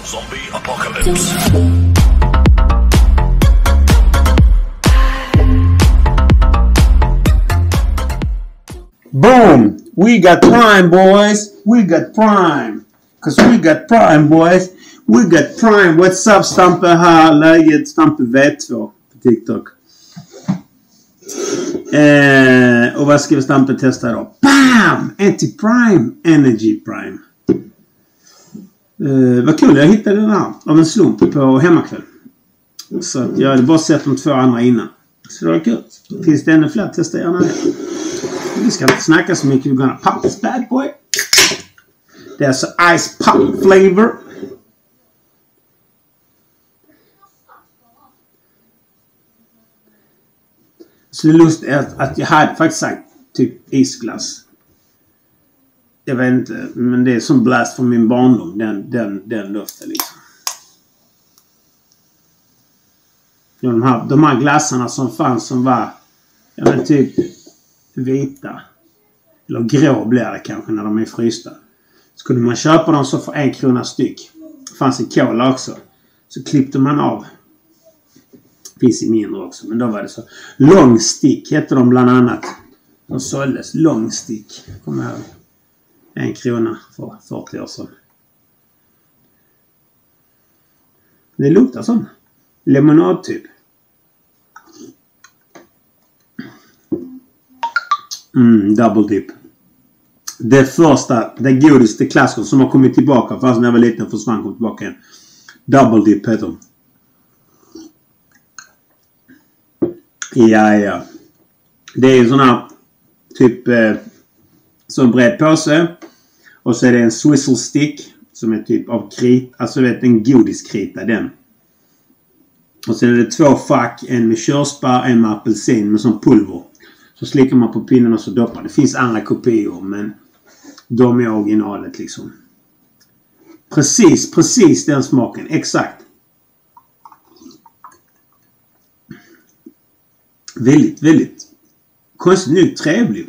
Zombie apocalypse. Boom! We got Prime, boys. We got Prime. Cause we got Prime, boys. We got Prime. What's up, Stampe här? Läget Stampe V2 på TikTok. Och vad ska vi Stampe testa då? Bam! Anti-Prime. Energy Prime. Vad kul, jag hittade den här av en slump på hemmakväll. Så att jag hade bara sett de två andra innan. Så det var kul. Finns det ännu fler? Testa gärna det. Vi ska inte snacka så mycket. We're gonna pop this bad boy. Det är alltså ice pop flavor. Så det är lustigt att jag hade faktiskt sagt typ isglass. Jag vet inte, men det är som blast från min barndom. Den luften liksom. De här glassarna som fanns som var typ vita. Eller grå blir det kanske när de är frysta. Skulle man köpa dem så för 1 krona styck. Det fanns i kola också. Så klippte man av. Finns i mindre också. Men då var det så. Long stick hette de bland annat. De såldes long stick. Kommer jag ihåg. 1 krona för 40 år sedan. Det luktar som lemonad typ. Double dip. Det första, det godigaste klassen som har kommit tillbaka. Fast när jag var liten försvann kom tillbaka igen. Double dip heter de. Ja. Det är ju sån här typ så en bred påse. Och så är det en swizzle stick som är typ av krit. Alltså vet en godiskrita den. Och sen är det 2 fack. En med körsbär, en med apelsin med sån pulver. Så slickar man på pinnen och så doppar. Det finns andra kopior men de är originalet liksom. Precis den smaken. Exakt. Väldigt konstigt nog trevlig.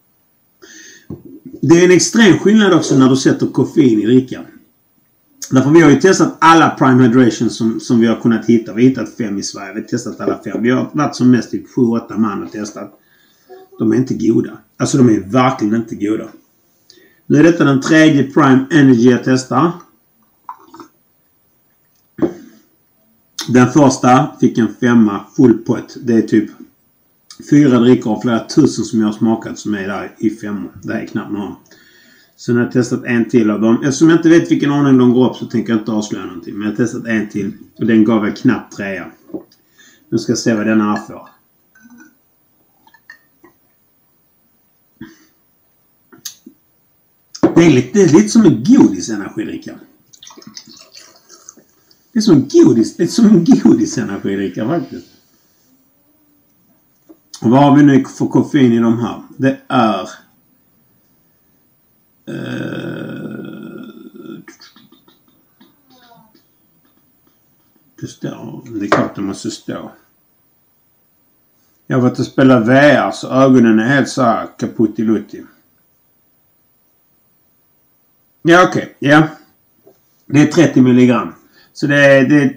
Det är en extrem skillnad också när du sätter koffein i drickan. Därför vi har ju testat alla Prime Hydration som vi har kunnat hitta. Vi har hittat 5 i Sverige. Vi har testat alla 5. Vi har varit som mest typ 7-8 man och testat. De är inte goda. Alltså de är verkligen inte goda. Nu är detta den 3:e Prime Energy jag testar. Den första fick en 5 full pot. Det är typ 4 drickor och flera tusen som jag har smakat som är där i 5. Det är knappt någon. Så när jag har testat en till av dem. Eftersom jag inte vet vilken ordning de går upp så tänker jag inte avslöja någonting. Men jag har testat en till. Och den gav jag knappt 3. Nu ska jag se vad den här får. Det är lite som en godisenergidricka. Det är som en godisenergidricka faktiskt. Och vad har vi nu för koffein i de här? Det är det står. Det är klart det måste stå. Jag har varit och spelat VR så ögonen är helt så här kaputtilutti. Ja okej. Ja. Det är 30 milligram. Så det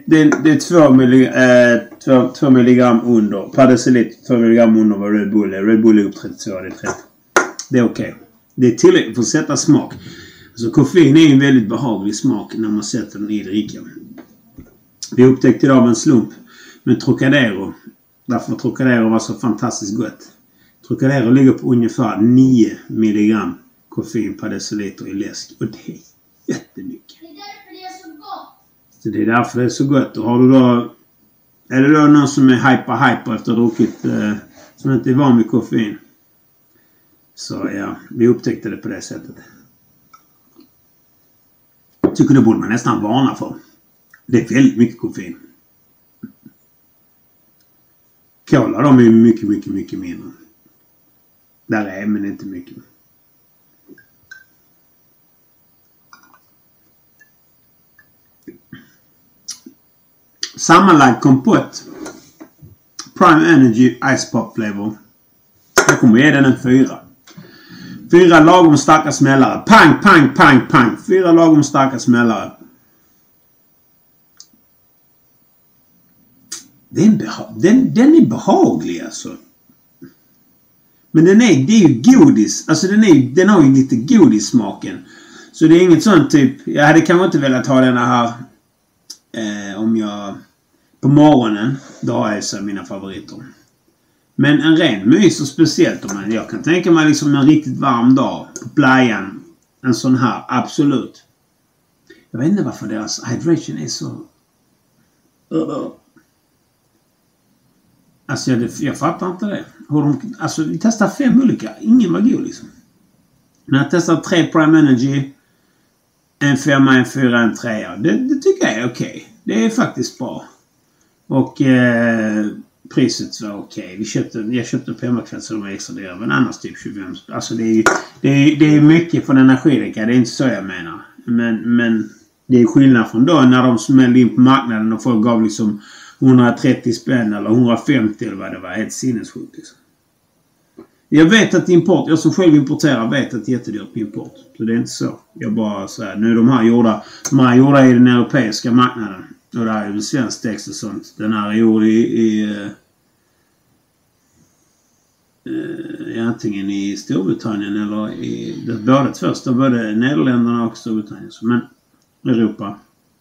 är 2 milligram under. Per deciliter 2 milligram under vad Red Bull är. Red Bull är upp 32, det är 30. Det är okej. Det är tillräckligt för att sätta smak. Alltså koffein är en väldigt behaglig smak när man sätter den i drickan. Vi upptäckte idag av en slump med Trocadero. Därför Trocadero var så fantastiskt gott. Trocadero ligger på ungefär 9 milligram koffein per deciliter i läsk. Och det är jättemycket. Så det är därför det är så gott. Och har du då... Är det då någon som är hyper efter att ha druckit... som inte är van med koffein. Så ja, vi upptäckte det på det sättet. Tycker det borde man nästan varna för. Det är väldigt mycket koffein. Cola de är mycket mindre. Där är men inte mycket. Sammanlagd kompott. Prime Energy Ice Pop Flavor. Jag kommer ge den en 4. 4 lagom starka smällare. Pang, pang, pang, pang. 4 lagom starka smällare. Den är behaglig alltså. Men det är ju godis. Alltså den har ju lite godissmaken. Så det är inget sånt typ. Jag hade kanske inte velat ha den här om jag på morgonen. Då har jag så mina favoriter. Men en ren mys och speciellt om jag kan tänka mig liksom en riktigt varm dag på playan. En sån här, absolut. Jag vet inte varför deras hydration är så... Alltså jag fattar inte det. Alltså vi testar 5 olika. Ingen var god liksom. Men jag testar 3 Prime Energy. En 5, en 4, en 3. Det tycker jag är okej. Det är faktiskt bra. Och priset var okej. Jag köpte på hemmakväll så de var extra dyra. Men annars typ 25. Alltså det är mycket för energidricka. Det är inte så jag menar. Men det är skillnad från då när de smällde in på marknaden och folk gav liksom 130 spänn eller 150 eller vad det var. Helt sinnessjukt liksom. Jag vet att import, jag som själv importerar vet att det är jättedyrt på import. Så det är inte så. Jag bara säger, nu är de här gjorda i den europeiska marknaden. Och det här är ju svensk text och sånt. Den här är gjord antingen i Storbritannien eller i båda första, både Nederländerna och Storbritannien. Men Europa.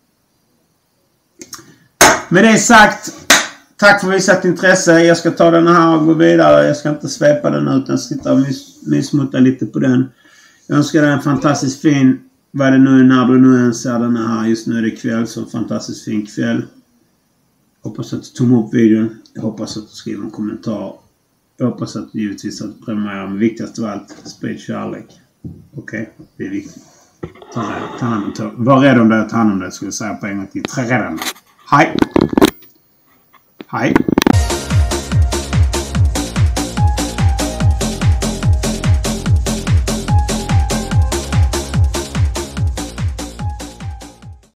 Med det sagt, tack för visat intresse. Jag ska ta den här och gå vidare. Jag ska inte svepa den utan sitta och mysmutta lite på den. Jag önskar dig en fantastiskt fin, vad det nu är när du nu än ser den här. Just nu är det kväll, så en fantastiskt fin kväll. Hoppas att du tog upp videon. Jag hoppas att du skriver en kommentar. Jag hoppas att givetvis att du prenumererar, men viktigast av allt, sprid kärlek. Okej, det är viktigt. Var rädd om det och ta hand om det, skulle jag säga på en gång till. Hej! Hej!